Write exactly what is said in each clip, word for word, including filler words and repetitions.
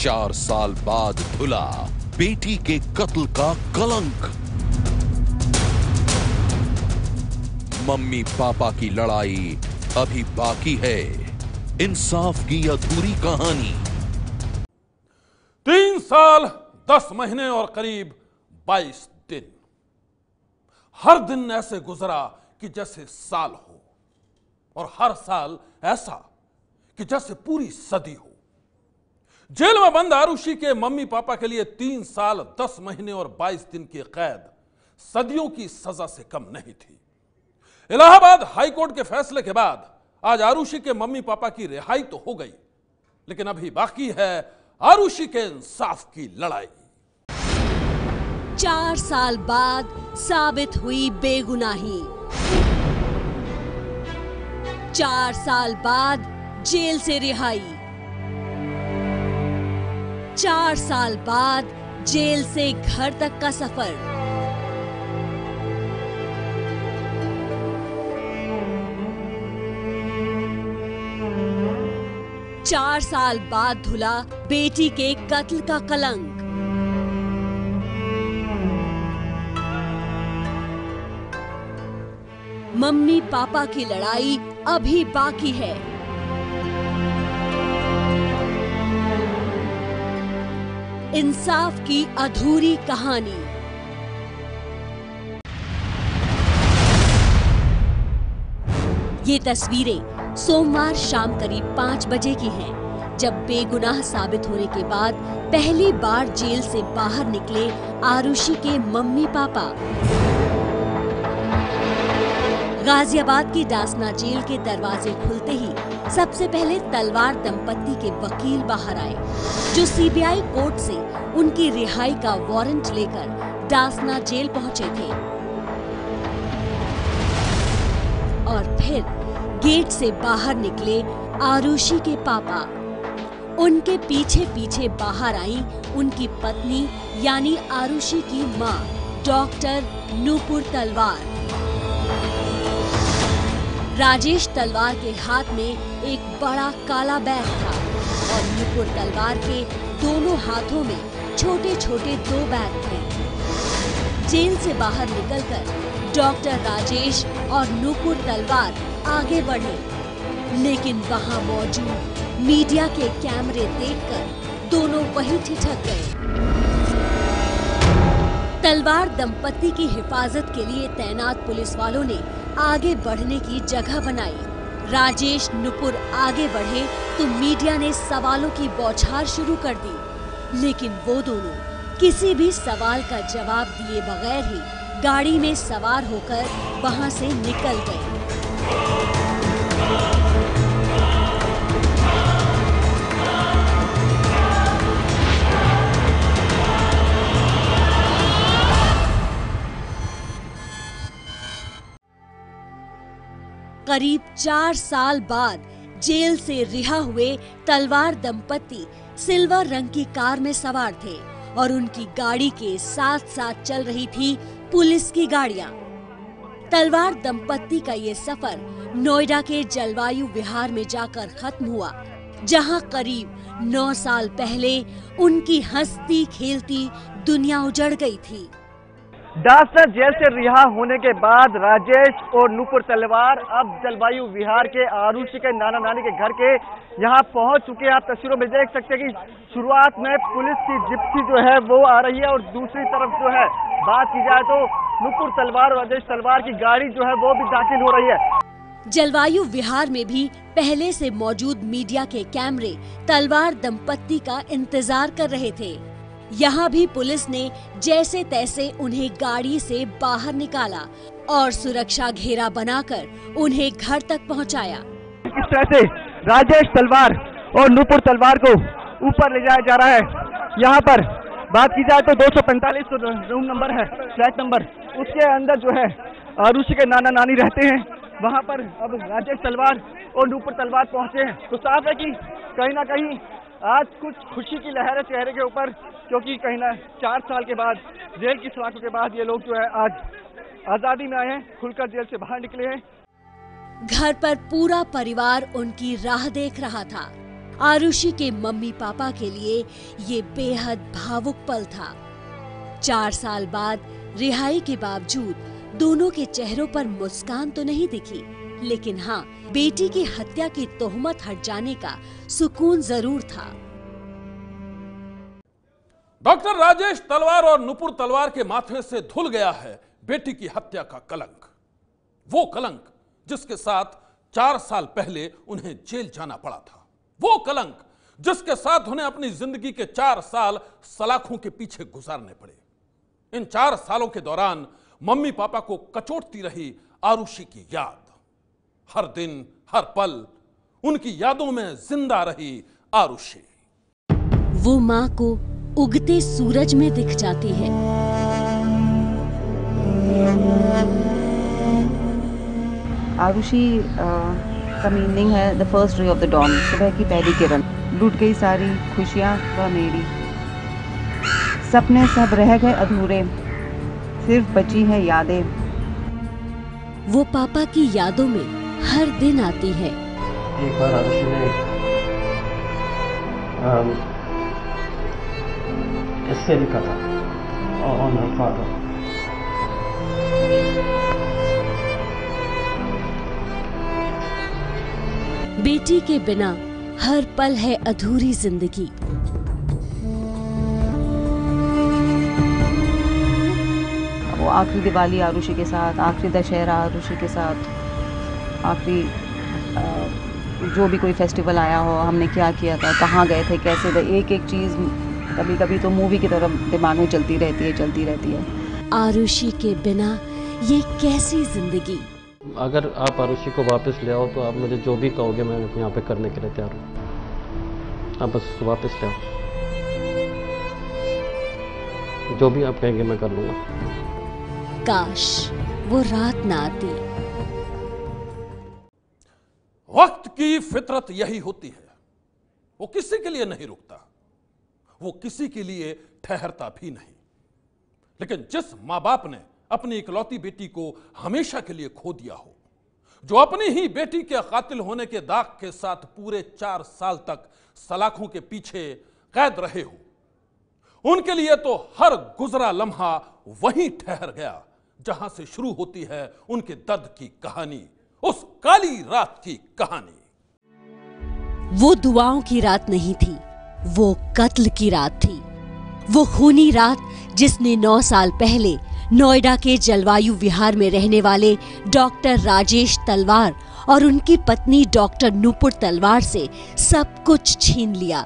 चार साल बाद धुला बेटी के कत्ल का कलंक। मम्मी पापा की लड़ाई अभी बाकी है, इंसाफ की अधूरी कहानी। तीन साल दस महीने और करीब बाईस दिन। हर दिन ऐसे गुजरा कि जैसे साल हो, और हर साल ऐसा कि जैसे पूरी सदी हो। जेल में बंद आरुषि के मम्मी पापा के लिए तीन साल दस महीने और बाईस दिन की कैद सदियों की सजा से कम नहीं थी। इलाहाबाद हाईकोर्ट के फैसले के बाद आज आरुषि के मम्मी पापा की रिहाई तो हो गई, लेकिन अभी बाकी है आरुषि के इंसाफ की लड़ाई। चार साल बाद साबित हुई बेगुनाही। चार साल बाद जेल से रिहाई। चार साल बाद जेल से घर तक का सफर। चार साल बाद धुला बेटी के कत्ल का कलंक। मम्मी पापा की लड़ाई अभी बाकी है। इंसाफ की अधूरी कहानी। ये तस्वीरें सोमवार शाम करीब पाँच बजे की हैं, जब बेगुनाह साबित होने के बाद पहली बार जेल से बाहर निकले आरुषि के मम्मी पापा। गाजियाबाद की डासना जेल के दरवाजे खुलते ही सबसे पहले तलवार दंपत्ति के वकील बाहर आए, जो सीबीआई कोर्ट से उनकी रिहाई का वारंट लेकर डासना जेल पहुंचे थे। और फिर गेट से बाहर निकले आरुषि के पापा। उनके पीछे पीछे बाहर आई उनकी पत्नी यानी आरुषि की मां डॉक्टर नूपुर तलवार। राजेश तलवार के हाथ में एक बड़ा काला बैग था और नूपुर तलवार के दोनों हाथों में छोटे छोटे दो बैग थे। जेल से बाहर निकलकर डॉक्टर राजेश और नूपुर तलवार आगे बढ़े, लेकिन वहां मौजूद मीडिया के कैमरे देखकर दोनों वहीं ठिठक गए। तलवार दंपत्ति की हिफाजत के लिए तैनात पुलिस वालों ने आगे बढ़ने की जगह बनाई। राजेश नुपुर आगे बढ़े तो मीडिया ने सवालों की बौछार शुरू कर दी, लेकिन वो दोनों किसी भी सवाल का जवाब दिए बगैर ही गाड़ी में सवार होकर वहां से निकल गए। करीब चार साल बाद जेल से रिहा हुए तलवार दंपत्ति सिल्वर रंग की कार में सवार थे और उनकी गाड़ी के साथ साथ चल रही थी पुलिस की गाड़ियां। तलवार दंपत्ति का ये सफर नोएडा के जलवायु विहार में जाकर खत्म हुआ, जहां करीब नौ साल पहले उनकी हंसती खेलती दुनिया उजड़ गई थी। डासना जेल से रिहा होने के बाद राजेश और नूपुर तलवार अब जलवायु विहार के आरुषि के नाना नानी के घर के यहाँ पहुँच चुके हैं। आप तस्वीरों में देख सकते हैं कि शुरुआत में पुलिस की जिप्सी जो है वो आ रही है और दूसरी तरफ जो है बात की जाए तो नूपुर तलवार और राजेश तलवार की गाड़ी जो है वो भी दाखिल हो रही है। जलवायु विहार में भी पहले से मौजूद मीडिया के कैमरे तलवार दंपत्ति का इंतजार कर रहे थे। यहाँ भी पुलिस ने जैसे तैसे उन्हें गाड़ी से बाहर निकाला और सुरक्षा घेरा बनाकर उन्हें घर तक पहुँचाया। इस तरह से राजेश तलवार और नूपुर तलवार को ऊपर ले जाया जा रहा है। यहाँ पर बात की जाए तो दो सौ पैंतालीस रूम नंबर है, फ्लैट नंबर, उसके अंदर जो है आरुषि के नाना नानी रहते हैं। वहाँ पर अब राजेश तलवार और नूपुर तलवार पहुँचे हैं, तो साफ है कि कहीं ना कहीं आज कुछ खुशी की लहर है चेहरे के ऊपर, क्योंकि कहीं ना चार साल के बाद जेल की सलाखों के बाद ये लोग जो है आज आजादी में आए हैं, खुलकर जेल से बाहर निकले हैं। घर पर पूरा परिवार उनकी राह देख रहा था। आरुषि के मम्मी पापा के लिए ये बेहद भावुक पल था। चार साल बाद रिहाई के बावजूद दोनों के चेहरों पर मुस्कान तो नहीं दिखी, लेकिन हाँ, बेटी की हत्या की तोहमत हट जाने का सुकून जरूर था। डॉक्टर राजेश तलवार और नुपुर तलवार के माथे से धुल गया है बेटी की हत्या का कलंक। वो कलंक जिसके साथ चार साल पहले उन्हें जेल जाना पड़ा था। वो कलंक जिसके साथ उन्हें अपनी जिंदगी के चार साल सलाखों के पीछे गुजारने पड़े। इन चार सालों के दौरान मम्मी पापा को कचोटती रही आरुषि की याद। हर दिन हर पल उनकी यादों में जिंदा रही आरुषि। वो माँ को उगते सूरज में दिख जाती है। आरुषि का मीनिंग है the first ray of the dawn, सुबह की पहली किरण। लूट गई सारी खुशियाँ व मेरी, सपने सब रह गए अधूरे, सिर्फ बची है यादें। वो पापा की यादों में हर दिन आती है। एक बार आरुषि ने ऐसे लिखा था ऑन हर फादर। बेटी के बिना हर पल है अधूरी जिंदगी। वो आखिरी दिवाली आरुषि के साथ, आखिरी दशहरा आरुषि के साथ, आखिरी जो भी कोई फेस्टिवल आया हो, हमने क्या किया था, कहाँ गए थे, कैसे थे, एक एक चीज़ कभी कभी तो मूवी की तरफ दिमाग में चलती रहती है चलती रहती है। आरुषि के बिना ये कैसी जिंदगी। अगर आप आरुषि को वापस ले आओ तो आप मुझे जो भी कहोगे मैं यहाँ पे करने के लिए तैयार हूँ। आप बस उसको वापस ले आओ, जो भी आप कहेंगे मैं कर लूँगा। काश वो रात ना आती। वक्त की फितरत यही होती है, वो किसी के लिए नहीं रुकता, वो किसी के लिए ठहरता भी नहीं। लेकिन जिस माँ बाप ने अपनी इकलौती बेटी को हमेशा के लिए खो दिया हो, जो अपनी ही बेटी के कातिल होने के दाग के साथ पूरे चार साल तक सलाखों के पीछे कैद रहे हो, उनके लिए तो हर गुजरा लम्हा वहीं ठहर गया जहां से शुरू होती है उनके दर्द की कहानी, उस काली रात की कहानी। वो दुआओं की रात नहीं थी, वो कत्ल की रात थी। वो खूनी रात जिसने नौ साल पहले नोएडा के जलवायु विहार में रहने वाले डॉक्टर राजेश तलवार और उनकी पत्नी डॉक्टर नुपुर तलवार से सब कुछ छीन लिया।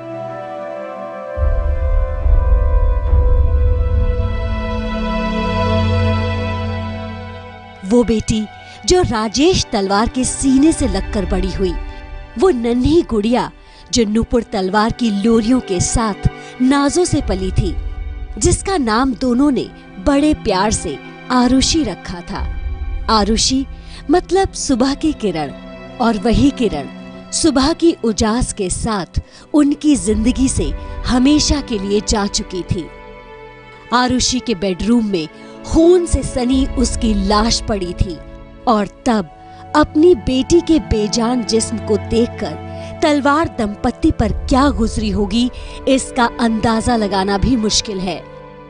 वो बेटी जो राजेश तलवार के सीने से लगकर बड़ी हुई, वो नन्ही गुड़िया जो नुपुर तलवार की लोरियों के साथ नाजों से पली थी, जिसका नाम दोनों ने बड़े प्यार से आरुषि रखा था। आरुषि मतलब सुबह की किरण, और वही किरण सुबह की उजास के साथ उनकी जिंदगी से हमेशा के लिए जा चुकी थी। आरुषि के बेडरूम में खून से सनी उसकी लाश पड़ी थी, और तब अपनी बेटी के बेजान जिस्म को देखकर तलवार दंपत्ति पर क्या गुजरी होगी, इसका अंदाजा लगाना भी मुश्किल है।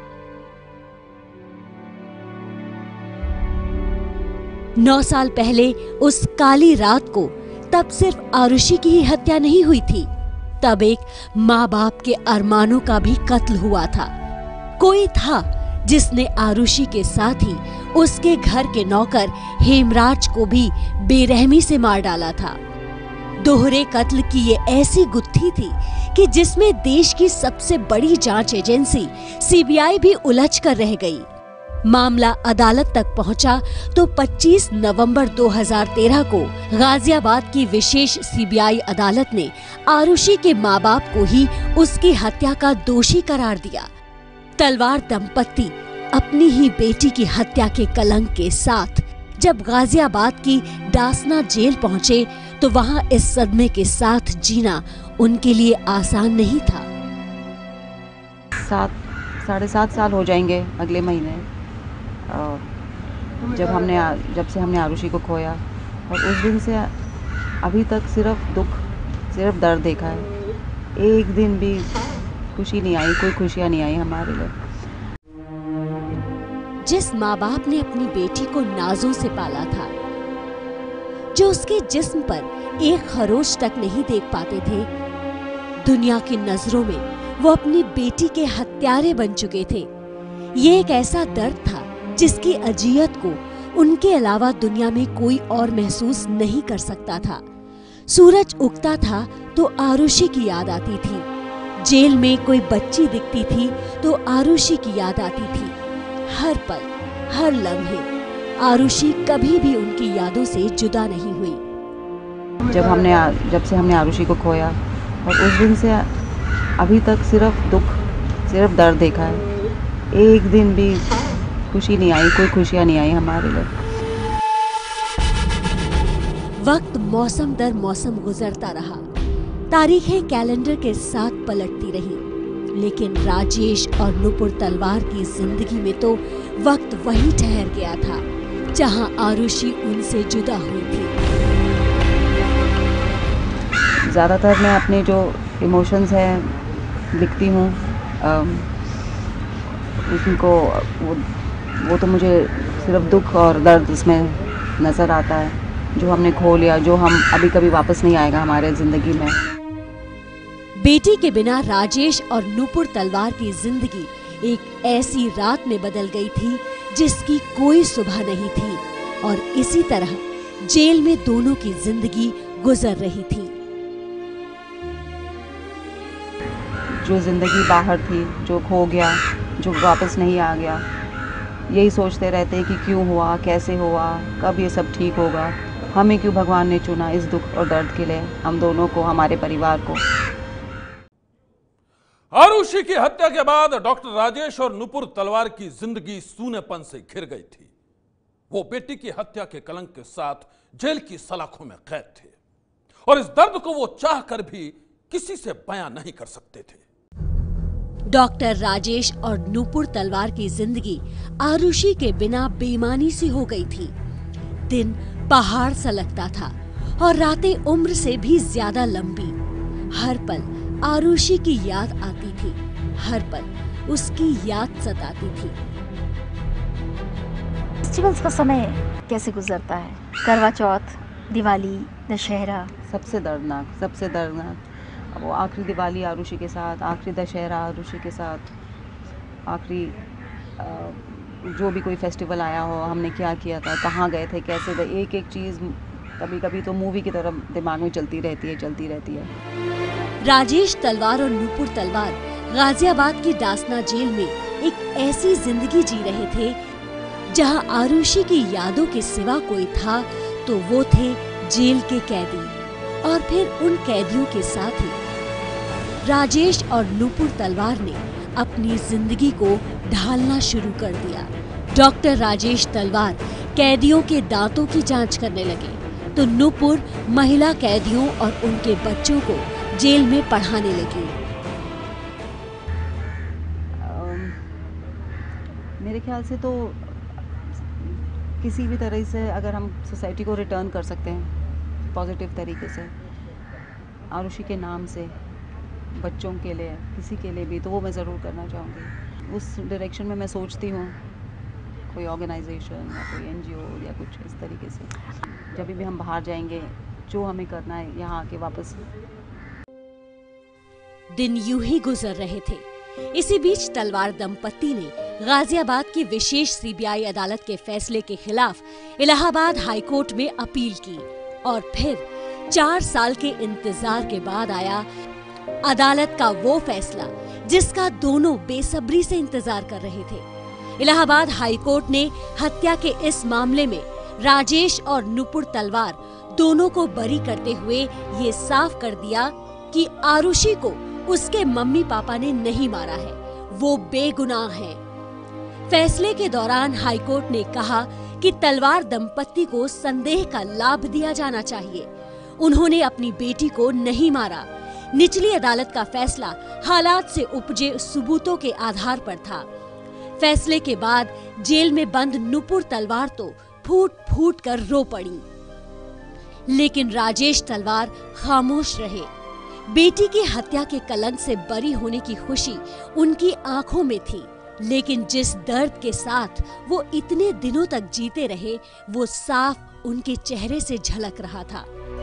नौ साल पहले उस काली रात को तब सिर्फ आरुषि की ही हत्या नहीं हुई थी, तब एक माँ बाप के अरमानों का भी कत्ल हुआ था। कोई था जिसने आरुषि के साथ ही उसके घर के नौकर हेमराज को भी बेरहमी से मार डाला था। दोहरे कत्ल की ये ऐसी गुत्थी थी कि जिसमें देश की सबसे बड़ी जांच एजेंसी सीबीआई भी उलझ कर रह गई। मामला अदालत तक पहुंचा तो पच्चीस नवंबर दो हज़ार तेरह को गाजियाबाद की विशेष सीबीआई अदालत ने आरुषि के माँ बाप को ही उसकी हत्या का दोषी करार दिया। तलवार दंपत्ति अपनी ही बेटी की हत्या के कलंक के साथ जब गाजियाबाद की डासना जेल पहुंचे तो वहां इस सदमे के साथ जीना उनके लिए आसान नहीं था। सात साढ़े सात साल हो जाएंगे अगले महीने जब हमने जब से हमने आरुषि को खोया, और उस दिन से अभी तक सिर्फ दुख सिर्फ दर्द देखा है। एक दिन भी खुशी नहीं आई, कोई खुशियाँ नहीं आई हमारे लिए। जिस माँ बाप ने अपनी बेटी को नाजों से पाला था, जो उसके जिस्म पर एक खरोच तक नहीं देख पाते थे, दुनिया की नजरों में वो अपनी बेटी के हत्यारे बन चुके थे। ये एक ऐसा दर्द था जिसकी अजियत को उनके अलावा दुनिया में कोई और महसूस नहीं कर सकता था। सूरज उगता था तो आरुषि की याद आती थी। जेल में कोई बच्ची दिखती थी तो आरुषि की याद आती थी। हर पल, हर लम्हे आरुषि कभी भी उनकी यादों से जुदा नहीं हुई। जब हमने जब से हमने आरुषि को खोया और उस दिन से अभी तक सिर्फ दुख, सिर्फ दर्द देखा है। एक दिन भी खुशी नहीं आई, कोई खुशियाँ नहीं आई हमारे लिए। वक्त मौसम दर मौसम गुजरता रहा, तारीखें कैलेंडर के साथ पलटती रही, लेकिन राजेश और नुपुर तलवार की जिंदगी में तो वक्त वहीं ठहर गया था जहां आरुषि उनसे जुदा हुई थी। ज़्यादातर मैं अपने जो इमोशंस हैं लिखती हूँ, उनको वो, वो तो मुझे सिर्फ दुख और दर्द इसमें नज़र आता है, जो हमने खो लिया, जो हम अभी कभी वापस नहीं आएगा हमारे ज़िंदगी में। बेटी के बिना राजेश और नुपुर तलवार की जिंदगी एक ऐसी रात में बदल गई थी जिसकी कोई सुबह नहीं थी, और इसी तरह जेल में दोनों की जिंदगी गुजर रही थी। जो जिंदगी बाहर थी, जो खो गया, जो वापस नहीं आ गया, यही सोचते रहते कि क्यों हुआ, कैसे हुआ, कब ये सब ठीक होगा, हमें क्यों भगवान ने चुना इस दुख और दर्द के लिए, हम दोनों को, हमारे परिवार को। आरुषि की हत्या के बाद डॉक्टर राजेश और नुपुर तलवार की जिंदगी सूनेपन से घिर गई थी। वो बेटी की हत्या के कलंक के साथ जेल की सलाखों में कैद थे, और इस दर्द को वो चाहकर भी किसी से बयां नहीं कर सकते थे। डॉक्टर राजेश और नुपुर तलवार की जिंदगी आरुषि के बिना बेईमानी सी हो गई थी। दिन पहाड़ सा लगता था और रातें उम्र से भी ज्यादा लंबी। हर पल आरुषि की याद आती थी, हर पल उसकी याद सताती थी। फेस्टिवल्स का समय कैसे गुजरता है? करवा चौथ, दिवाली, दशहरा। सबसे दर्दनाक, सबसे दर्दनाक वो आखिरी दिवाली आरुषि के साथ, आखिरी दशहरा आरुषि के साथ, आखिरी जो भी कोई फेस्टिवल आया हो, हमने क्या किया था, कहाँ गए थे, कैसे थे, एक एक चीज़ कभी कभी तो मूवी की तरह दिमाग में चलती रहती है चलती रहती है। राजेश तलवार और नुपुर तलवार गाजियाबाद की दासना जेल में एक ऐसी जिंदगी जी रहे थे जहां आरुषि की यादों के सिवा कोई था तो वो थे जेल के कैदी, और फिर उन कैदियों के साथ ही राजेश और नुपुर तलवार ने अपनी जिंदगी को ढालना शुरू कर दिया। डॉक्टर राजेश तलवार कैदियों के दांतों की जांच करने लगे तो नुपुर महिला कैदियों और उनके बच्चों को जेल में पढ़ाने लगी। मेरे ख्याल से तो किसी भी तरह से अगर हम सोसाइटी को रिटर्न कर सकते हैं पॉजिटिव तरीके से, आरुषि के नाम से बच्चों के लिए, किसी के लिए भी, तो वो मैं ज़रूर करना चाहूँगी। उस डायरेक्शन में मैं सोचती हूँ, कोई ऑर्गेनाइजेशन या कोई एनजीओ या कुछ इस तरीके से। जब भी हम बाहर जाएंगे, जो हमें करना है यहाँ आके वापस। दिन यूं ही गुजर रहे थे। इसी बीच तलवार दंपत्ति ने गाजियाबाद की विशेष सीबीआई अदालत के फैसले के खिलाफ इलाहाबाद हाईकोर्ट में अपील की, और फिर चार साल के इंतजार के बाद आया अदालत का वो फैसला जिसका दोनों बेसब्री से इंतजार कर रहे थे। इलाहाबाद हाईकोर्ट ने हत्या के इस मामले में राजेश और नुपुर तलवार दोनों को बरी करते हुए ये साफ कर दिया कि आरुषि को उसके मम्मी पापा ने नहीं मारा है, वो बेगुनाह है। फैसले के दौरान हाईकोर्ट ने कहा कि तलवार दंपत्ति को संदेह का लाभ दिया जाना चाहिए। उन्होंने अपनी बेटी को नहीं मारा। निचली अदालत का फैसला हालात से उपजे सबूतों के आधार पर था। फैसले के बाद जेल में बंद नुपुर तलवार तो फूट फूट कर रो पड़ी, लेकिन राजेश तलवार खामोश रहे। बेटी की हत्या के कलंक से बरी होने की खुशी उनकी आंखों में थी, लेकिन जिस दर्द के साथ वो इतने दिनों तक जीते रहे वो साफ उनके चेहरे से झलक रहा था।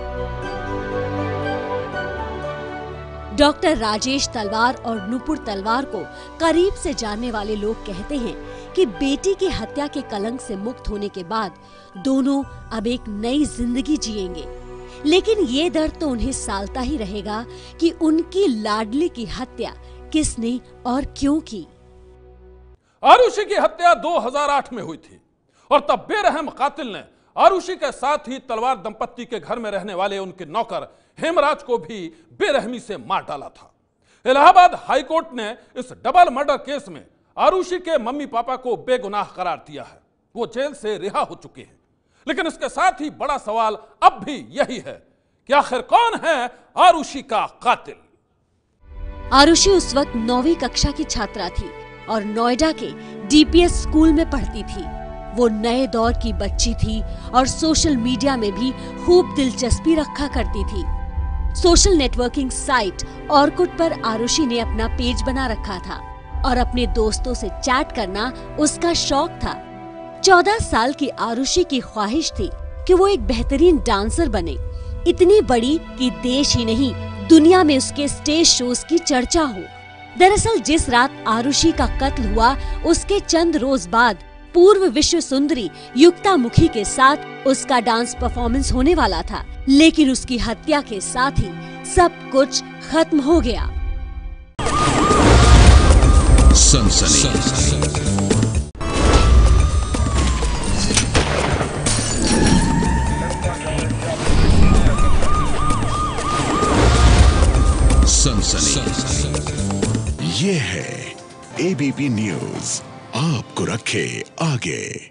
डॉक्टर राजेश तलवार और नुपुर तलवार को करीब से जानने वाले लोग कहते हैं कि बेटी की हत्या के कलंक से मुक्त होने के बाद दोनों अब एक नई जिंदगी जिएंगे, लेकिन ये दर्द तो उन्हें सालता ही रहेगा कि उनकी लाडली की हत्या किसने और क्यों की। आरुषि की हत्या दो हज़ार आठ में हुई थी और तब बेरहम कातिल ने आरुषि के साथ ही तलवार दंपत्ति के घर में रहने वाले उनके नौकर हेमराज को भी बेरहमी से मार डाला था। इलाहाबाद हाईकोर्ट ने इस डबल मर्डर केस में आरुषि के मम्मी पापा को बेगुनाह करार दिया है। वो जेल से रिहा हो चुके हैं, लेकिन इसके साथ ही बड़ा सवाल अब भी यही है कि आखिर कौन है आरुषि का कातिल। आरुषि उस वक्त नौवीं कक्षा की छात्रा थी और नोएडा के डीपीएस स्कूल में पढ़ती थी। वो नए दौर की बच्ची थी और सोशल मीडिया में भी खूब दिलचस्पी रखा करती थी। सोशल नेटवर्किंग साइट ऑर्कुट पर आरुषि ने अपना पेज बना रखा था और अपने दोस्तों से चैट करना उसका शौक था। चौदह साल की आरुषि की ख्वाहिश थी कि वो एक बेहतरीन डांसर बने, इतनी बड़ी कि देश ही नहीं दुनिया में उसके स्टेज शोज की चर्चा हो। दरअसल जिस रात आरुषि का कत्ल हुआ उसके चंद रोज बाद पूर्व विश्व सुंदरी युक्ता मुखी के साथ उसका डांस परफॉर्मेंस होने वाला था, लेकिन उसकी हत्या के साथ ही सब कुछ खत्म हो गया। सनसनी, सनसनी, ये है एबीपी न्यूज, आपको रखे आगे।